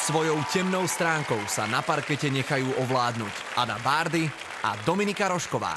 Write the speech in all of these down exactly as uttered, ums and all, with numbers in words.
Svojou temnou stránkou sa na parkete nechajú ovládnuť Adam Bárdy a Dominika Rožková.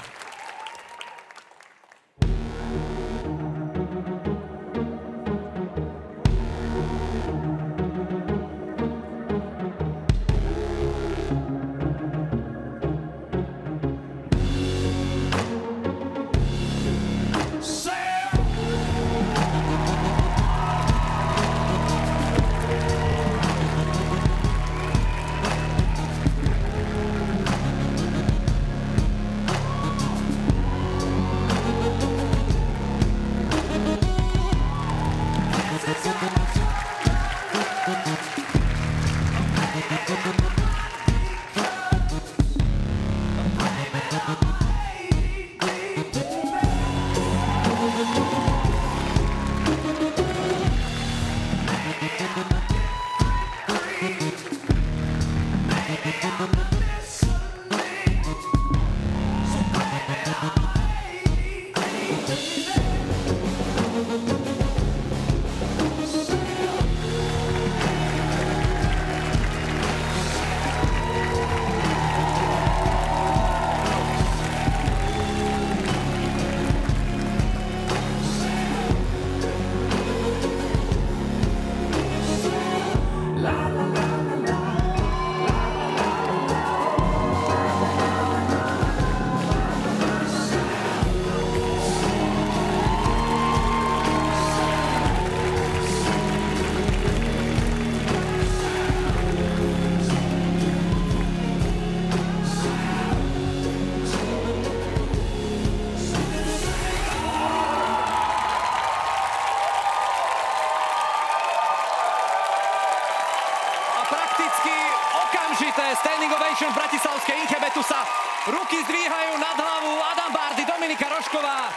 Standing ovation v bratislavskej Inchebetu sa ruky zdvíhajú nad hlavu. Adam Bárdy, Dominika Rožková.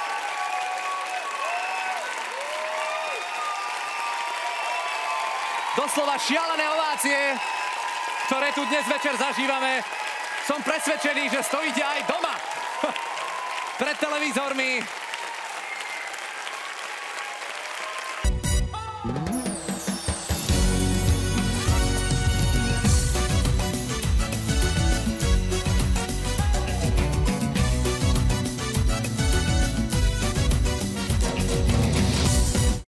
Doslova šialené ovácie, ktoré tu dnes večer zažívame. Som presvedčený, že stojíte aj doma pred televízormi.